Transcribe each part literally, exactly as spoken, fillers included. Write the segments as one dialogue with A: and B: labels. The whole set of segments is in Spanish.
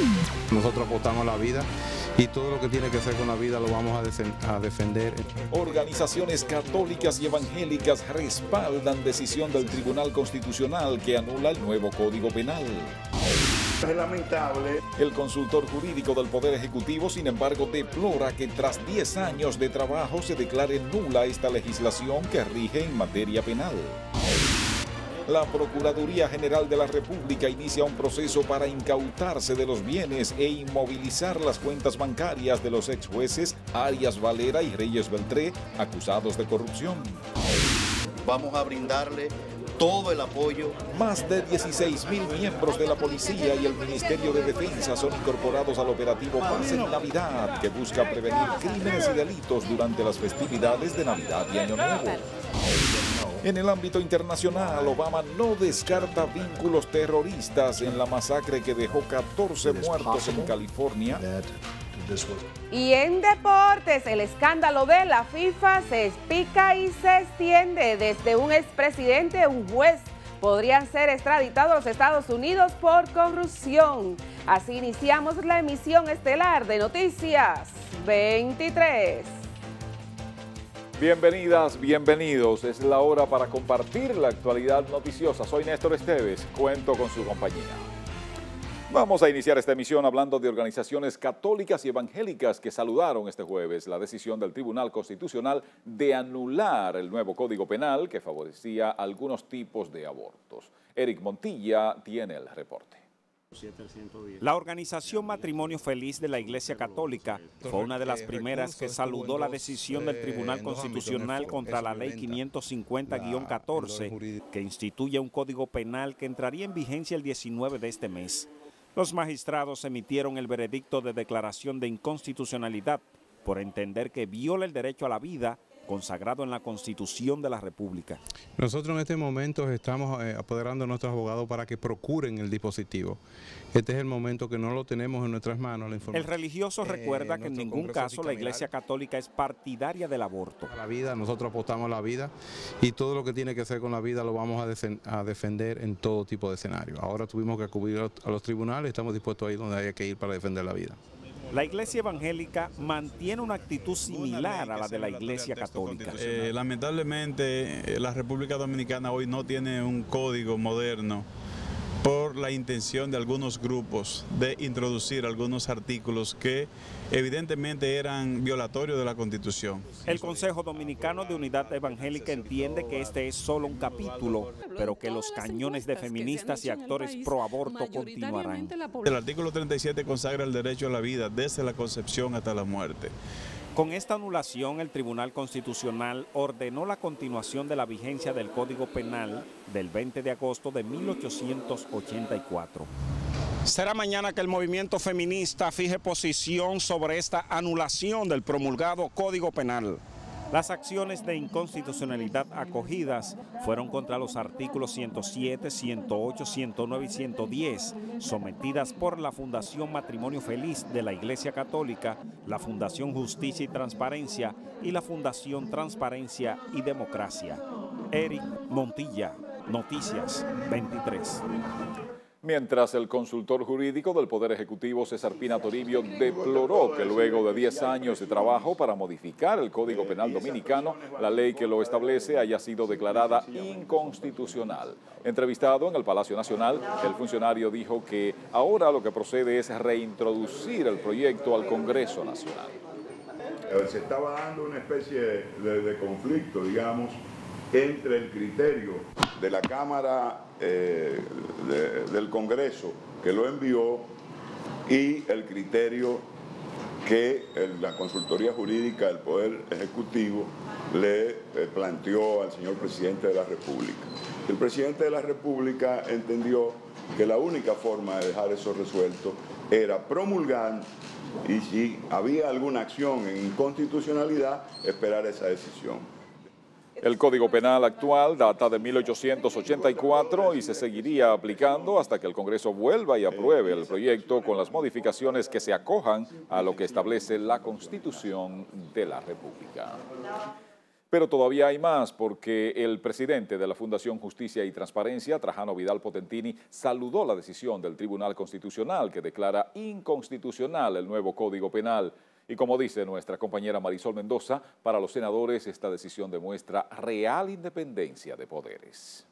A: Nosotros apostamos la vida y todo lo que tiene que ver con la vida lo vamos a, a defender.
B: Organizaciones católicas y evangélicas respaldan decisión del Tribunal Constitucional que anula el nuevo Código Penal.
C: Es lamentable.
B: El consultor jurídico del Poder Ejecutivo, sin embargo, deplora que tras diez años de trabajo se declare nula esta legislación que rige en materia penal. La Procuraduría General de la República inicia un proceso para incautarse de los bienes e inmovilizar las cuentas bancarias de los ex jueces Arias Valera y Reyes Beltré, acusados de corrupción.
D: Vamos a brindarle todo el apoyo.
B: Más de dieciséis mil miembros de la policía y el Ministerio de Defensa son incorporados al operativo Paz en Navidad, que busca prevenir crímenes y delitos durante las festividades de Navidad y Año Nuevo. En el ámbito internacional, Obama no descarta vínculos terroristas en la masacre que dejó catorce muertos en California.
E: Y en deportes, el escándalo de la FIFA se explica y se extiende. Desde un expresidente, un juez, podrían ser extraditados a los Estados Unidos por corrupción. Así iniciamos la emisión estelar de Noticias veintitrés.
B: Bienvenidas, bienvenidos. Es la hora para compartir la actualidad noticiosa. Soy Néstor Esteves, cuento con su compañía. Vamos a iniciar esta emisión hablando de organizaciones católicas y evangélicas que saludaron este jueves la decisión del Tribunal Constitucional de anular el nuevo Código Penal que favorecía algunos tipos de abortos. Eric Montilla tiene el reporte.
F: La organización Matrimonio Feliz de la Iglesia Católica fue una de las primeras que saludó la decisión del Tribunal Constitucional contra la Ley quinientos cincuenta guión catorce, que instituye un código penal que entraría en vigencia el diecinueve de este mes. Los magistrados emitieron el veredicto de declaración de inconstitucionalidad por entender que viola el derecho a la vida consagrado en la Constitución de la República.
A: Nosotros en este momento estamos eh, apoderando a nuestros abogados para que procuren el dispositivo. Este es el momento que no lo tenemos en nuestras manos. La
F: el religioso recuerda eh, que en ningún caso la Iglesia Católica es partidaria del aborto.
A: La vida, nosotros apostamos a la vida y todo lo que tiene que ver con la vida lo vamos a, a defender en todo tipo de escenario. Ahora tuvimos que acudir a los tribunales, estamos dispuestos a ir donde haya que ir para defender la vida.
F: La Iglesia Evangélica mantiene una actitud similar a la de la Iglesia Católica.
G: Eh, lamentablemente, la República Dominicana hoy no tiene un código moderno por la intención de algunos grupos de introducir algunos artículos que evidentemente eran violatorios de la Constitución.
F: El Consejo Dominicano de Unidad Evangélica entiende que este es solo un capítulo, pero que los cañones de feministas y actores pro aborto continuarán.
G: El artículo treinta y siete consagra el derecho a la vida desde la concepción hasta la muerte.
F: Con esta anulación, el Tribunal Constitucional ordenó la continuación de la vigencia del Código Penal del veinte de agosto de mil ochocientos ochenta y cuatro.
H: Será mañana que el movimiento feminista fije posición sobre esta anulación del promulgado Código Penal.
F: Las acciones de inconstitucionalidad acogidas fueron contra los artículos ciento siete, ciento ocho, ciento nueve y ciento diez, sometidas por la Fundación Matrimonio Feliz de la Iglesia Católica, la Fundación Justicia y Transparencia y la Fundación Transparencia y Democracia. Eric Montilla, Noticias veintitrés.
B: Mientras el consultor jurídico del Poder Ejecutivo, César Pina Toribio, deploró que luego de diez años de trabajo para modificar el Código Penal dominicano, la ley que lo establece haya sido declarada inconstitucional. Entrevistado en el Palacio Nacional, el funcionario dijo que ahora lo que procede es reintroducir el proyecto al Congreso Nacional.
C: Se estaba dando una especie de, de conflicto, digamos, entre el criterio de la Cámara eh, de, del Congreso que lo envió y el criterio que el, la consultoría jurídica del Poder Ejecutivo le eh, planteó al señor presidente de la República. El presidente de la República entendió que la única forma de dejar eso resuelto era promulgar y si había alguna acción en inconstitucionalidad, esperar esa decisión.
B: El Código Penal actual data de mil ochocientos ochenta y cuatro y se seguiría aplicando hasta que el Congreso vuelva y apruebe el proyecto con las modificaciones que se acojan a lo que establece la Constitución de la República. Pero todavía hay más, porque el presidente de la Fundación Justicia y Transparencia, Trajano Vidal Potentini, saludó la decisión del Tribunal Constitucional que declara inconstitucional el nuevo Código Penal. Y como dice nuestra compañera Marisol Mendoza, para los senadores esta decisión demuestra real independencia de poderes.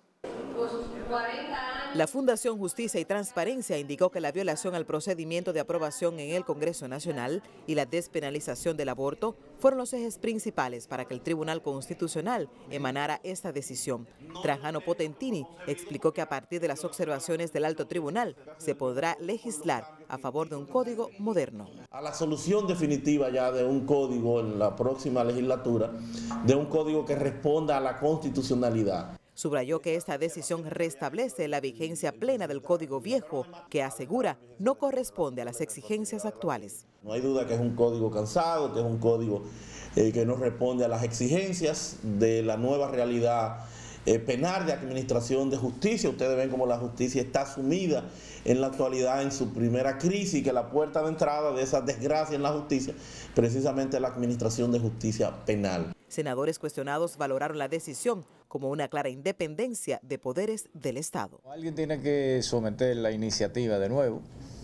I: La Fundación Justicia y Transparencia indicó que la violación al procedimiento de aprobación en el Congreso Nacional y la despenalización del aborto fueron los ejes principales para que el Tribunal Constitucional emanara esta decisión. Trajano Potentini explicó que a partir de las observaciones del Alto Tribunal se podrá legislar a favor de un código moderno.
J: A la solución definitiva ya de un código en la próxima legislatura, de un código que responda a la constitucionalidad.
I: Subrayó que esta decisión restablece la vigencia plena del Código Viejo, que asegura no corresponde a las exigencias actuales.
J: No hay duda que es un código cansado, que es un código eh, que no responde a las exigencias de la nueva realidad eh, penal de administración de justicia. Ustedes ven cómo la justicia está sumida en la actualidad en su primera crisis, que la puerta de entrada de esa desgracia en la justicia, precisamente la administración de justicia penal.
I: Senadores cuestionados valoraron la decisión como una clara independencia de poderes del Estado.
K: Alguien tiene que someter la iniciativa de nuevo,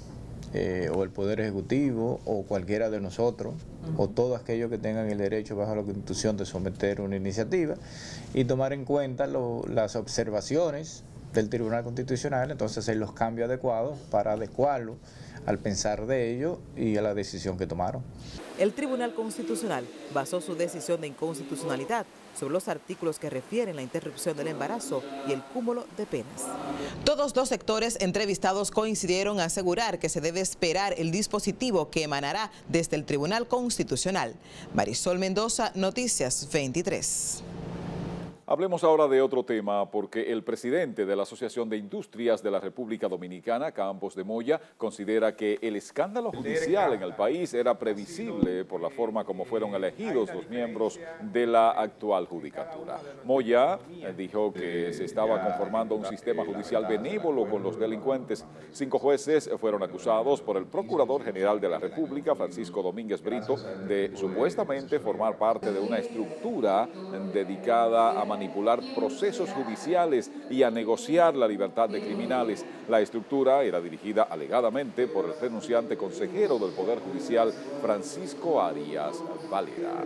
K: eh, o el Poder Ejecutivo, o cualquiera de nosotros, uh-huh. o todos aquellos que tengan el derecho bajo la Constitución de someter una iniciativa y tomar en cuenta lo, las observaciones del Tribunal Constitucional, entonces hacer los cambios adecuados para adecuarlo al pensar de ello y a la decisión que tomaron.
I: El Tribunal Constitucional basó su decisión de inconstitucionalidad sobre los artículos que refieren la interrupción del embarazo y el cúmulo de penas. Todos los sectores entrevistados coincidieron en asegurar que se debe esperar el dispositivo que emanará desde el Tribunal Constitucional. Marisol Mendoza, Noticias veintitrés.
B: Hablemos ahora de otro tema, porque el presidente de la Asociación de Industrias de la República Dominicana, Campos de Moya, considera que el escándalo judicial en el país era previsible por la forma como fueron elegidos los miembros de la actual judicatura. Moya dijo que se estaba conformando un sistema judicial benévolo con los delincuentes. Cinco jueces fueron acusados por el Procurador General de la República, Francisco Domínguez Brito, de supuestamente formar parte de una estructura dedicada a manipular procesos judiciales y a negociar la libertad de criminales. La estructura era dirigida alegadamente por el renunciante consejero del Poder Judicial, Francisco Arias Valera.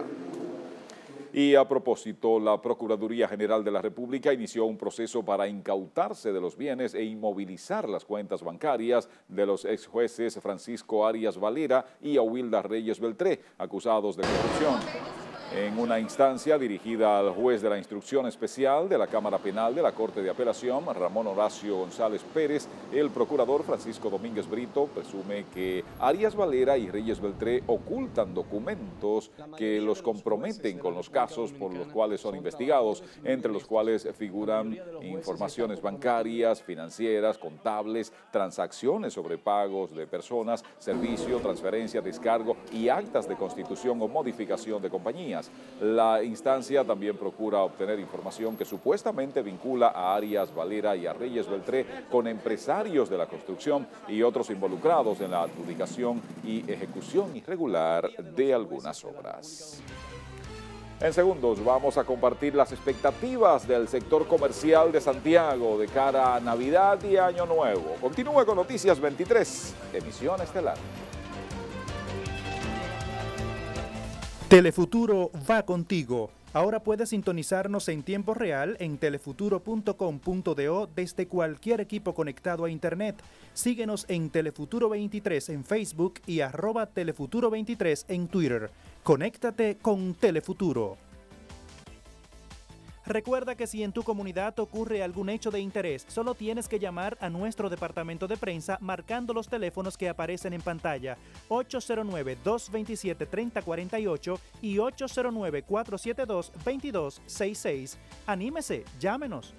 B: Y a propósito, la Procuraduría General de la República inició un proceso para incautarse de los bienes e inmovilizar las cuentas bancarias de los ex jueces Francisco Arias Valera y Awilda Reyes Beltré, acusados de corrupción. En una instancia dirigida al juez de la instrucción especial de la Cámara Penal de la Corte de Apelación, Ramón Horacio González Pérez, el procurador Francisco Domínguez Brito presume que Arias Valera y Reyes Beltré ocultan documentos que los comprometen con los casos por los cuales son investigados, entre los cuales figuran informaciones bancarias, financieras, contables, transacciones sobre pagos de personas, servicio, transferencia, descargo y actas de constitución o modificación de compañías. La instancia también procura obtener información que supuestamente vincula a Arias Valera y a Reyes Beltré con empresarios de la construcción y otros involucrados en la adjudicación y ejecución irregular de algunas obras. En segundos vamos a compartir las expectativas del sector comercial de Santiago de cara a Navidad y Año Nuevo. Continúa con Noticias veintitrés, emisión estelar.
L: Telefuturo va contigo. Ahora puedes sintonizarnos en tiempo real en telefuturo punto com punto do desde cualquier equipo conectado a Internet. Síguenos en Telefuturo veintitrés en Facebook y arroba Telefuturo veintitrés en Twitter. Conéctate con Telefuturo. Recuerda que si en tu comunidad ocurre algún hecho de interés, solo tienes que llamar a nuestro departamento de prensa marcando los teléfonos que aparecen en pantalla ocho cero nueve, dos dos siete, tres cero cuatro ocho y ocho cero nueve, cuatro siete dos, dos dos seis seis. Anímese, llámenos.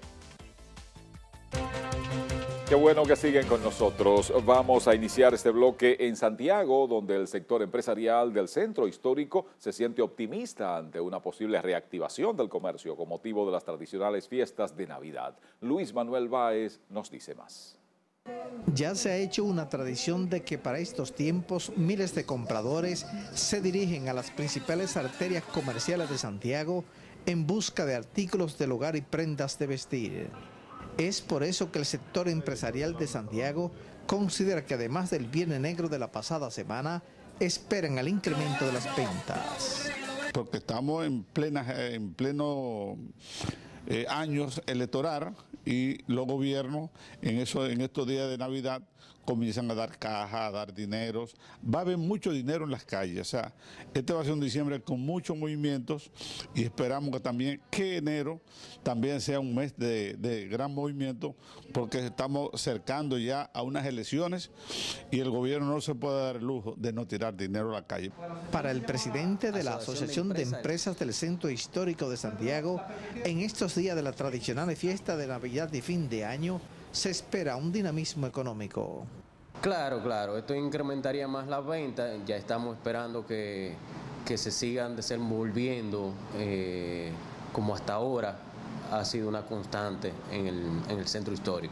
B: Qué bueno que siguen con nosotros. Vamos a iniciar este bloque en Santiago, donde el sector empresarial del centro histórico se siente optimista ante una posible reactivación del comercio con motivo de las tradicionales fiestas de Navidad. Luis Manuel Báez nos dice más.
M: Ya se ha hecho una tradición de que para estos tiempos miles de compradores se dirigen a las principales arterias comerciales de Santiago en busca de artículos del hogar y prendas de vestir. Es por eso que el sector empresarial de Santiago considera que además del Viernes Negro de la pasada semana, esperan el incremento de las ventas.
N: Porque estamos en, plena, en pleno eh, años electoral y los gobiernos en, eso, en estos días de Navidad comienzan a dar cajas, a dar dineros. Va a haber mucho dinero en las calles. O sea, este va a ser un diciembre con muchos movimientos y esperamos que también que enero también sea un mes de, de gran movimiento, porque estamos cercando ya a unas elecciones y el gobierno no se puede dar el lujo de no tirar dinero a la calle.
M: Para el presidente de la Asociación de Empresas del Centro Histórico de Santiago, en estos días de la tradicional fiesta de Navidad y fin de año, se espera un dinamismo económico.
O: Claro, claro, esto incrementaría más las ventas, ya estamos esperando que, que se sigan desenvolviendo eh, como hasta ahora ha sido una constante en el, en el centro histórico.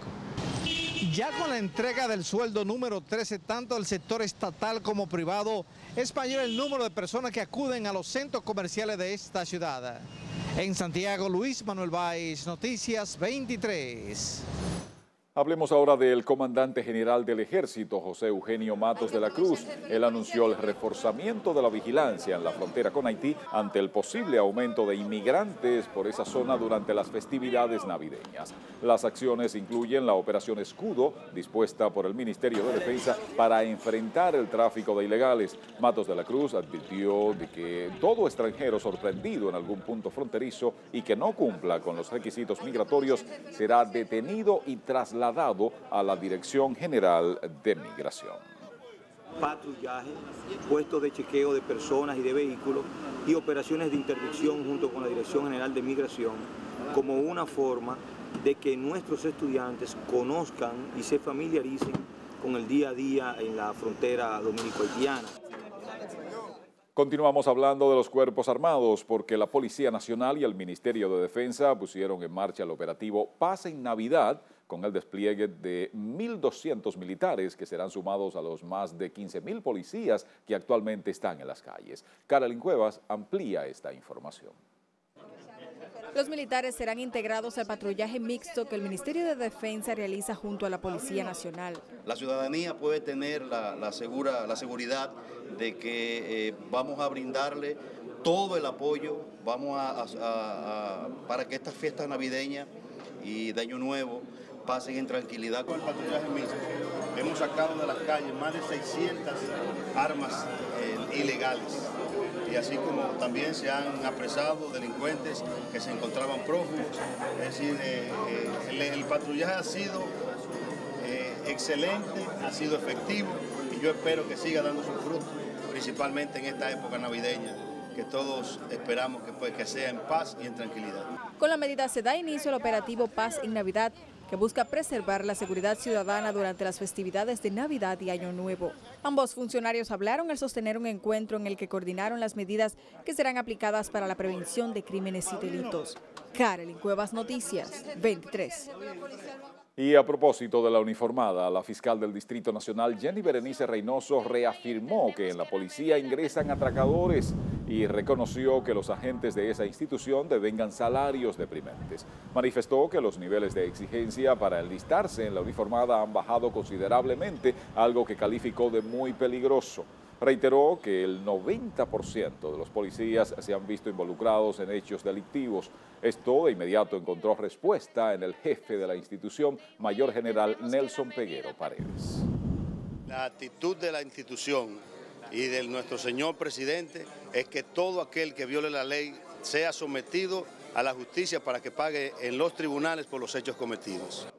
M: Ya con la entrega del sueldo número trece, tanto del sector estatal como privado, es mayor el número de personas que acuden a los centros comerciales de esta ciudad. En Santiago, Luis Manuel Báez, Noticias veintitrés.
B: Hablemos ahora del comandante general del Ejército, José Eugenio Matos de la Cruz. Él anunció el reforzamiento de la vigilancia en la frontera con Haití ante el posible aumento de inmigrantes por esa zona durante las festividades navideñas. Las acciones incluyen la Operación Escudo, dispuesta por el Ministerio de Defensa para enfrentar el tráfico de ilegales. Matos de la Cruz advirtió de que todo extranjero sorprendido en algún punto fronterizo y que no cumpla con los requisitos migratorios será detenido y trasladado dado a la Dirección General de Migración.
P: Patrullaje, puestos de chequeo de personas y de vehículos y operaciones de interdicción junto con la Dirección General de Migración como una forma de que nuestros estudiantes conozcan y se familiaricen con el día a día en la frontera dominico-haitiana.
B: Continuamos hablando de los cuerpos armados porque la Policía Nacional y el Ministerio de Defensa pusieron en marcha el operativo Paz en Navidad con el despliegue de mil doscientos militares que serán sumados a los más de quince mil policías que actualmente están en las calles. Carolyn Cuevas amplía esta información.
Q: Los militares serán integrados al patrullaje mixto que el Ministerio de Defensa realiza junto a la Policía Nacional.
D: La ciudadanía puede tener la, la, segura, la seguridad de que eh, vamos a brindarle todo el apoyo vamos a, a, a, para que estas fiestas navideñas y de Año Nuevo pasen en tranquilidad.
R: Con el patrullaje mixto hemos sacado de las calles más de seiscientas armas eh, ilegales. Y así como también se han apresado delincuentes que se encontraban prófugos. Es decir, eh, eh, el, el patrullaje ha sido eh, excelente, ha sido efectivo y yo espero que siga dando sus frutos, principalmente en esta época navideña, que todos esperamos que, pues, que sea en paz y en tranquilidad.
Q: Con la medida se da inicio al operativo Paz en Navidad, que busca preservar la seguridad ciudadana durante las festividades de Navidad y Año Nuevo. Ambos funcionarios hablaron al sostener un encuentro en el que coordinaron las medidas que serán aplicadas para la prevención de crímenes y delitos. Carolyn Cuevas, Noticias veintitrés.
B: Y a propósito de la uniformada, la fiscal del Distrito Nacional, Jenny Berenice Reynoso, reafirmó que en la policía ingresan atracadores y reconoció que los agentes de esa institución devengan salarios deprimentes. Manifestó que los niveles de exigencia para enlistarse en la uniformada han bajado considerablemente, algo que calificó de muy peligroso. Reiteró que el noventa por ciento de los policías se han visto involucrados en hechos delictivos. Esto de inmediato encontró respuesta en el jefe de la institución, Mayor General Nelson Peguero Paredes.
R: La actitud de la institución y de nuestro señor presidente es que todo aquel que viole la ley sea sometido a la justicia para que pague en los tribunales por los hechos cometidos.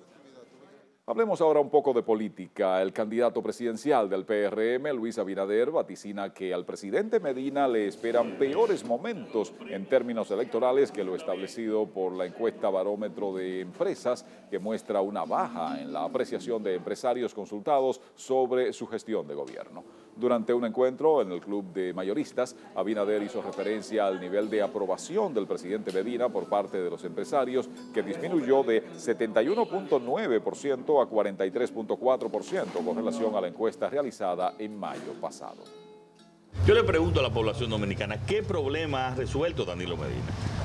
B: Hablemos ahora un poco de política. El candidato presidencial del P R M, Luis Abinader, vaticina que al presidente Medina le esperan peores momentos en términos electorales que lo establecido por la encuesta Barómetro de Empresas, que muestra una baja en la apreciación de empresarios consultados sobre su gestión de gobierno. Durante un encuentro en el Club de Mayoristas, Abinader hizo referencia al nivel de aprobación del presidente Medina por parte de los empresarios, que disminuyó de setenta y uno punto nueve por ciento a cuarenta y tres punto cuatro por ciento con relación a la encuesta realizada en mayo pasado.
S: Yo le pregunto a la población dominicana, ¿qué problema ha resuelto Danilo Medina?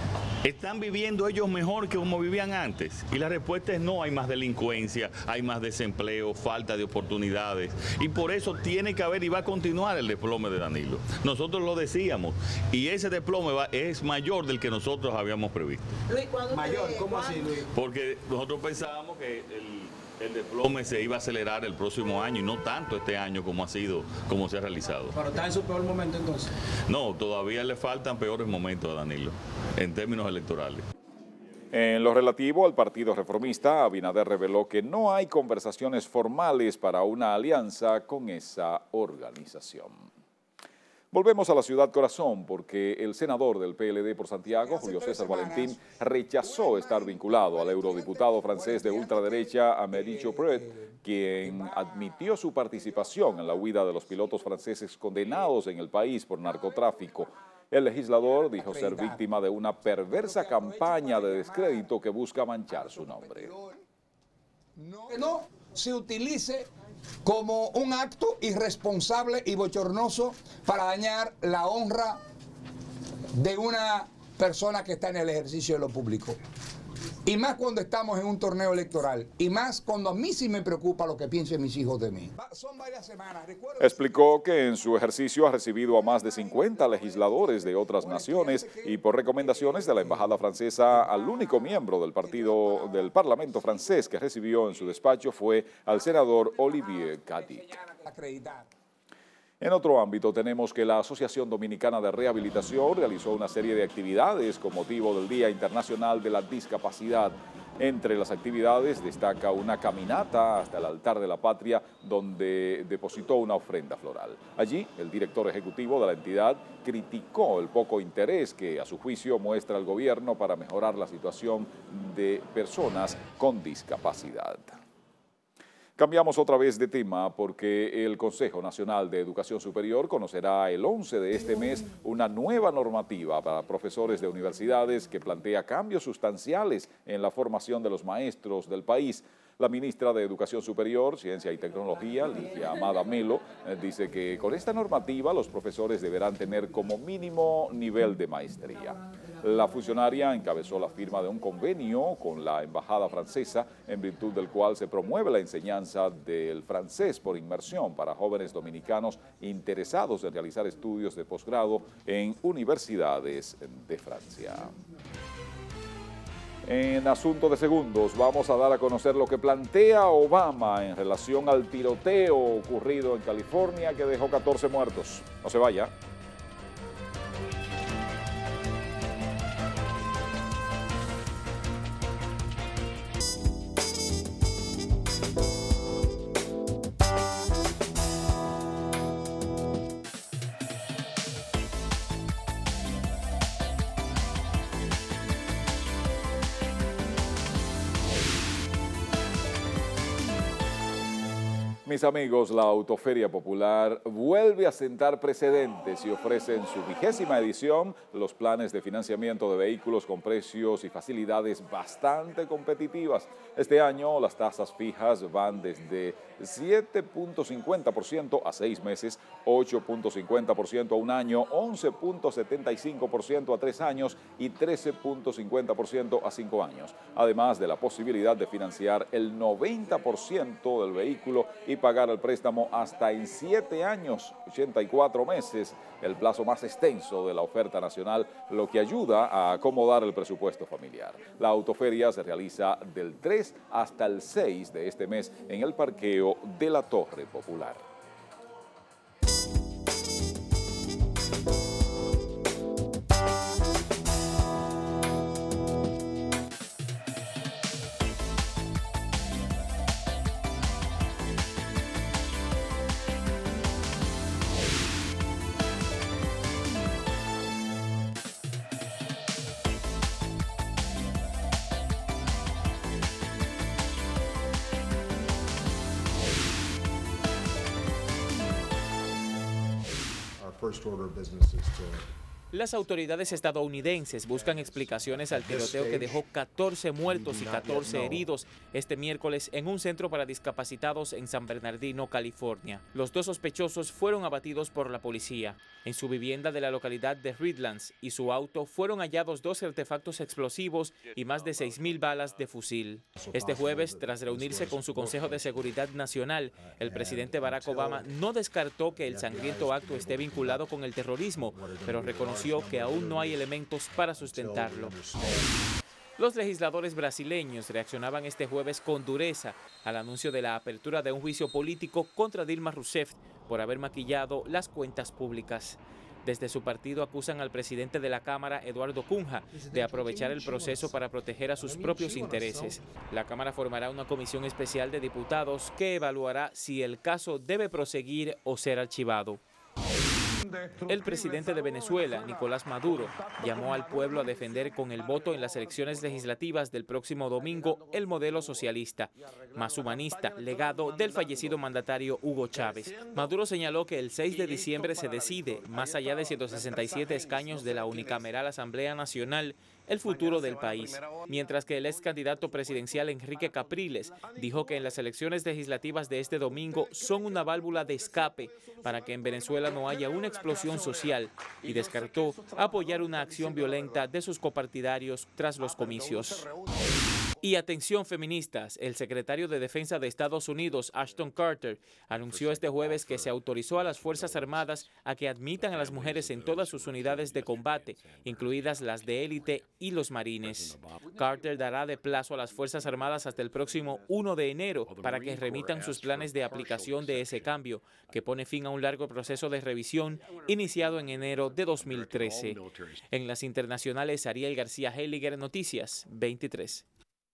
S: ¿Están viviendo ellos mejor que como vivían antes? Y la respuesta es no, hay más delincuencia, hay más desempleo, falta de oportunidades. Y por eso tiene que haber y va a continuar el desplome de Danilo. Nosotros lo decíamos y ese desplome va, es mayor del que nosotros habíamos previsto.
T: Luis, ¿cuándo
M: Mayor,
T: te-
M: ¿cómo
T: cuándo?
M: así, Luis?
S: Porque nosotros pensábamos que el, el desplome se iba a acelerar el próximo año y no tanto este año como ha sido, como se ha realizado.
M: Pero está en su peor momento entonces.
S: No, todavía le faltan peores momentos a Danilo en términos electorales.
B: En lo relativo al Partido Reformista, Abinader reveló que no hay conversaciones formales para una alianza con esa organización. Volvemos a la ciudad corazón porque el senador del P L D por Santiago, Julio César Valentín, rechazó estar vinculado al eurodiputado francés de ultraderecha Amélie Chopret, quien admitió su participación en la huida de los pilotos franceses condenados en el país por narcotráfico. El legislador dijo ser víctima de una perversa campaña de descrédito que busca manchar su nombre.
U: Que no se utilice como un acto irresponsable y bochornoso para dañar la honra de una persona que está en el ejercicio de lo público. Y más cuando estamos en un torneo electoral. Y más cuando a mí sí me preocupa lo que piensen mis hijos de mí. Son varias semanas.
B: Explicó que en su ejercicio ha recibido a más de cincuenta legisladores de otras naciones y por recomendaciones de la Embajada Francesa, al único miembro del partido del Parlamento francés que recibió en su despacho fue al senador Olivier Cadic. En otro ámbito tenemos que la Asociación Dominicana de Rehabilitación realizó una serie de actividades con motivo del Día Internacional de la Discapacidad. Entre las actividades destaca una caminata hasta el altar de la patria donde depositó una ofrenda floral. Allí el director ejecutivo de la entidad criticó el poco interés que a su juicio muestra el gobierno para mejorar la situación de personas con discapacidad. Cambiamos otra vez de tema porque el Consejo Nacional de Educación Superior conocerá el once de este mes una nueva normativa para profesores de universidades que plantea cambios sustanciales en la formación de los maestros del país. La ministra de Educación Superior, Ciencia y Tecnología, Ligia Amada Melo, eh, dice que con esta normativa los profesores deberán tener como mínimo nivel de maestría. La funcionaria encabezó la firma de un convenio con la Embajada Francesa, en virtud del cual se promueve la enseñanza del francés por inmersión para jóvenes dominicanos interesados en realizar estudios de posgrado en universidades de Francia. En asunto de segundos, vamos a dar a conocer lo que plantea Obama en relación al tiroteo ocurrido en California que dejó catorce muertos. No se vaya. Mis amigos, la Autoferia Popular vuelve a sentar precedentes y ofrece en su vigésima edición los planes de financiamiento de vehículos con precios y facilidades bastante competitivas. Este año las tasas fijas van desde siete punto cincuenta por ciento a seis meses, ocho punto cincuenta por ciento a un año, once punto setenta y cinco por ciento a tres años y trece punto cincuenta por ciento a cinco años. Además de la posibilidad de financiar el noventa por ciento del vehículo y pagar el préstamo hasta en siete años, ochenta y cuatro meses, el plazo más extenso de la oferta nacional, lo que ayuda a acomodar el presupuesto familiar. La autoferia se realiza del tres hasta el seis de este mes en el parqueo de la Torre Popular.
V: First order of business is to
T: Las autoridades estadounidenses buscan explicaciones al tiroteo que dejó catorce muertos y catorce heridos este miércoles en un centro para discapacitados en San Bernardino, California. Los dos sospechosos fueron abatidos por la policía. En su vivienda de la localidad de Redlands y su auto fueron hallados dos artefactos explosivos y más de seis mil balas de fusil. Este jueves, tras reunirse con su Consejo de Seguridad Nacional, el presidente Barack Obama no descartó que el sangriento acto esté vinculado con el terrorismo, pero reconoció que aún no hay elementos para sustentarlo. Los legisladores brasileños reaccionaban este jueves con dureza al anuncio de la apertura de un juicio político contra Dilma Rousseff por haber maquillado las cuentas públicas. Desde su partido acusan al presidente de la Cámara, Eduardo Cunha, de aprovechar el proceso para proteger a sus propios intereses. La Cámara formará una comisión especial de diputados que evaluará si el caso debe proseguir o ser archivado. El presidente de Venezuela, Nicolás Maduro, llamó al pueblo a defender con el voto en las elecciones legislativas del próximo domingo el modelo socialista, más humanista, legado del fallecido mandatario Hugo Chávez. Maduro señaló que el seis de diciembre se decide, más allá de ciento sesenta y siete escaños de la unicameral Asamblea Nacional, el futuro del país, mientras que el ex candidato presidencial Enrique Capriles dijo que en las elecciones legislativas de este domingo son una válvula de escape para que en Venezuela no haya una explosión social y descartó apoyar una acción violenta de sus copartidarios tras los comicios. Y atención feministas, el secretario de Defensa de Estados Unidos, Ashton Carter, anunció este jueves que se autorizó a las Fuerzas Armadas a que admitan a las mujeres en todas sus unidades de combate, incluidas las de élite y los marines. Carter dará de plazo a las Fuerzas Armadas hasta el próximo uno de enero para que remitan sus planes de aplicación de ese cambio, que pone fin a un largo proceso de revisión iniciado en enero de dos mil trece. En las internacionales, Ariel García Heiliger, Noticias veintitrés.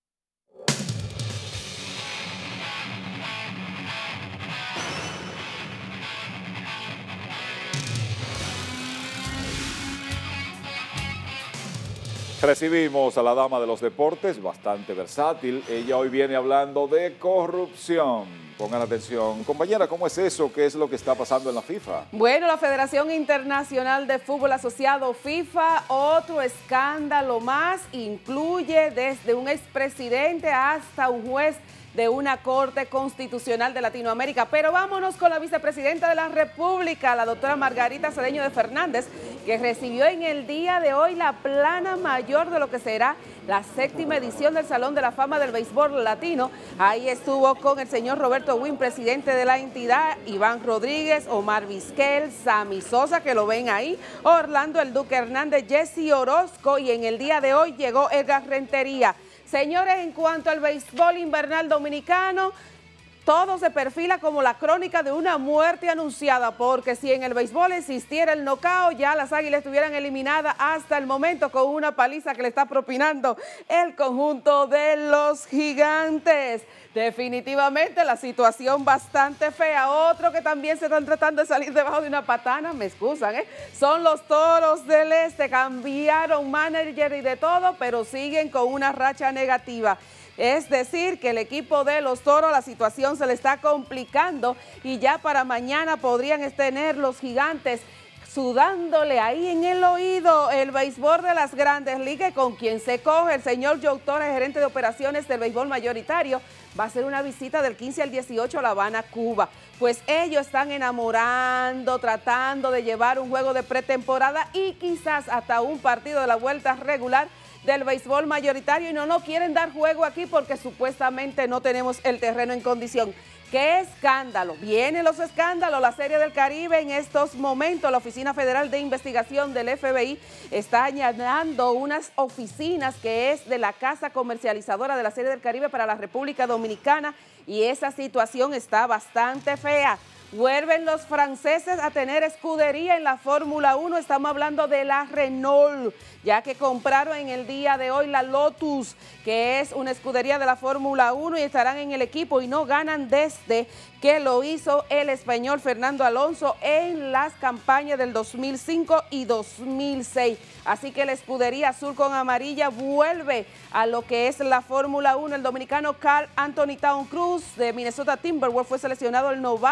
B: Recibimos a la dama de los deportes, bastante versátil. Ella hoy viene hablando de corrupción. Pongan atención. Compañera, ¿cómo es eso? ¿Qué es lo que está pasando en la FIFA?
E: Bueno, la Federación Internacional de Fútbol Asociado FIFA, otro escándalo más, incluye desde un expresidente hasta un juez de una Corte Constitucional de Latinoamérica. Pero vámonos con la vicepresidenta de la República, la doctora Margarita Cedeño de Fernández, que recibió en el día de hoy la plana mayor de lo que será la séptima edición del Salón de la Fama del Béisbol Latino. Ahí estuvo con el señor Roberto Wynn, presidente de la entidad, Iván Rodríguez, Omar Vizquel, Sammy Sosa, que lo ven ahí, Orlando El Duque Hernández, Jesse Orozco, y en el día de hoy llegó Edgar Rentería. Señores, en cuanto al béisbol invernal dominicano, todo se perfila como la crónica de una muerte anunciada, porque si en el béisbol existiera el nocao, ya las Águilas estuvieran eliminadas hasta el momento con una paliza que le está propinando el conjunto de los Gigantes. Definitivamente la situación bastante fea. Otro que también se están tratando de salir debajo de una patana, me excusan, ¿eh? Son los Toros del Este. Cambiaron manager y de todo, pero siguen con una racha negativa. Es decir, que el equipo de los Toros, la situación se le está complicando y ya para mañana podrían tener los Gigantes sudándole ahí en el oído el béisbol de las Grandes Ligas, con quien se coge el señor Joe Torres, gerente de operaciones del béisbol mayoritario. Va a hacer una visita del quince al dieciocho a La Habana, Cuba. Pues ellos están enamorando, tratando de llevar un juego de pretemporada y quizás hasta un partido de la vuelta regular del béisbol mayoritario, y no nos quieren dar juego aquí porque supuestamente no tenemos el terreno en condición. ¡Qué escándalo! Vienen los escándalos. La Serie del Caribe en estos momentos, la Oficina Federal de Investigación del F B I está añadiendo unas oficinas que es de la casa comercializadora de la Serie del Caribe para la República Dominicana, y esa situación está bastante fea. Vuelven los franceses a tener escudería en la Fórmula uno, estamos hablando de la Renault, ya que compraron en el día de hoy la Lotus, que es una escudería de la Fórmula uno, y estarán en el equipo y no ganan desde que lo hizo el español Fernando Alonso en las campañas del dos mil cinco y dos mil seis. Así que la escudería azul con amarilla vuelve a lo que es la Fórmula uno. El dominicano Carl Anthony Town Cruz de Minnesota Timberwolves fue seleccionado el novato del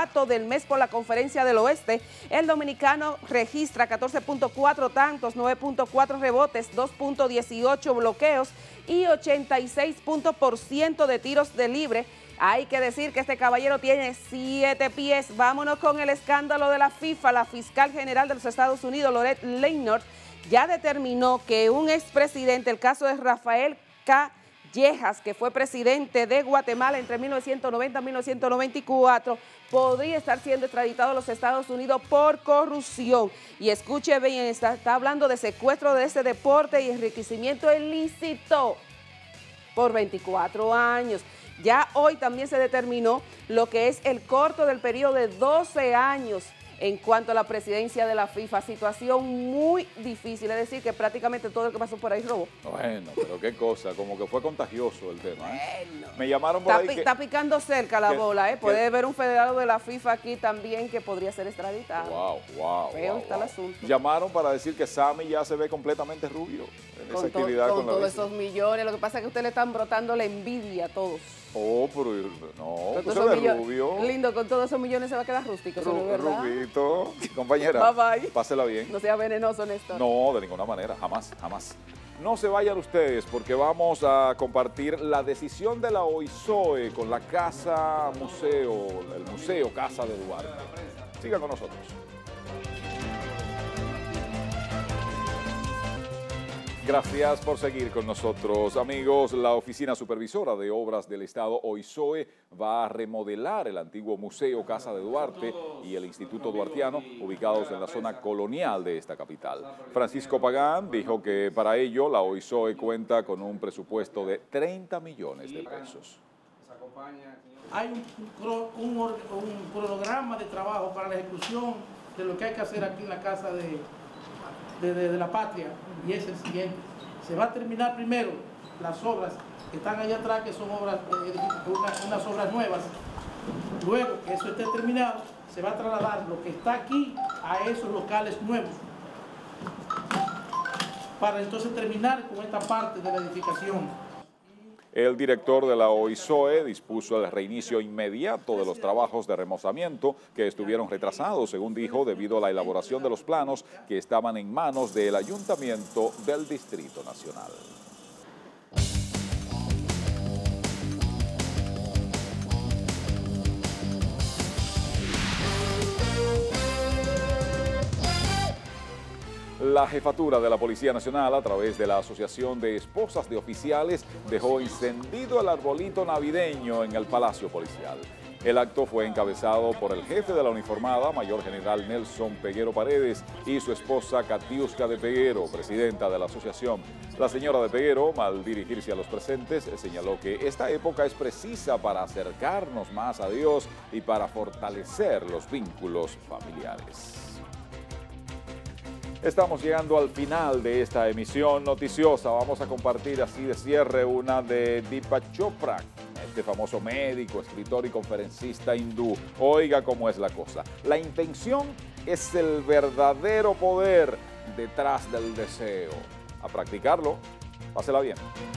E: mes por la Conferencia del Oeste. El dominicano registra catorce punto cuatro tantos, nueve punto cuatro rebotes, dos punto dieciocho bloqueos y ochenta y seis por ciento de tiros de libre. Hay que decir que este caballero tiene siete pies. Vámonos con el escándalo de la FIFA. La fiscal general de los Estados Unidos, Loretta Lynch, ya determinó que un expresidente, el caso de Rafael Callejas, que fue presidente de Guatemala entre mil novecientos noventa y mil novecientos noventa y cuatro, podría estar siendo extraditado a los Estados Unidos por corrupción. Y escuche bien, está, está hablando de secuestro de ese deporte y enriquecimiento ilícito por veinticuatro años. Ya hoy también se determinó lo que es el corto del periodo de doce años en cuanto a la presidencia de la FIFA. Situación muy difícil, es decir, que prácticamente todo el que pasó por ahí robó.
B: Bueno, pero qué cosa, como que fue contagioso el tema. ¿eh?
E: Bueno.
B: Me llamaron por
E: Está,
B: ahí
E: pi
B: que,
E: está picando cerca la
B: que,
E: bola, ¿eh? Puede
B: que,
E: haber un federado de la FIFA aquí también que podría ser extraditado.
B: Wow, wow,
E: Feo
B: wow,
E: está
B: wow.
E: el asunto.
B: Llamaron para decir que Sammy ya se ve completamente rubio en
E: Con,
B: esa
E: to
B: actividad
E: con,
B: con la
E: todos
B: bici.
E: esos millones, lo que pasa es que a usted le están brotando la envidia a todos.
B: Oh, pero no,
E: Con
B: tú se
E: todos
B: ves
E: esos
B: rubio.
E: millones- Lindo, con todos esos millones se va a quedar rústico, eso no es verdad.
B: Rubito. Compañera,
E: Bye, bye.
B: pásela bien.
E: No sea venenoso, Néstor.
B: No, de ninguna manera, jamás, jamás. No se vayan ustedes porque vamos a compartir la decisión de la O I S O E con la Casa Museo, el Museo Casa de Duarte. Sigan con nosotros. Gracias por seguir con nosotros, amigos. La Oficina Supervisora de Obras del Estado, O I S O E, va a remodelar el antiguo Museo Casa de Duarte y el Instituto Duartiano, ubicados en la zona colonial de esta capital. Francisco Pagán dijo que para ello la O I S O E cuenta con un presupuesto de treinta millones de pesos.
A: Hay un, un, un cronograma de trabajo para la ejecución de lo que hay que hacer aquí en la Casa de, de, de, de la Patria, y es el siguiente. Se va a terminar primero las obras que están allá atrás, que son obras, eh, unas, unas obras nuevas. Luego que eso esté terminado, se va a trasladar lo que está aquí a esos locales nuevos, para entonces terminar con esta parte de la edificación.
B: El director de la O I S O E dispuso el reinicio inmediato de los trabajos de remozamiento que estuvieron retrasados, según dijo, debido a la elaboración de los planos que estaban en manos del Ayuntamiento del Distrito Nacional. La jefatura de la Policía Nacional, a través de la Asociación de Esposas de Oficiales, dejó encendido el arbolito navideño en el Palacio Policial. El acto fue encabezado por el jefe de la uniformada, Mayor General Nelson Peguero Paredes, y su esposa Katiuska de Peguero, presidenta de la asociación. La señora de Peguero, al dirigirse a los presentes, señaló que esta época es precisa para acercarnos más a Dios y para fortalecer los vínculos familiares. Estamos llegando al final de esta emisión noticiosa. Vamos a compartir así de cierre una de Deepak Chopra, este famoso médico, escritor y conferencista hindú. Oiga cómo es la cosa. La intención es el verdadero poder detrás del deseo. A practicarlo. Pásela bien.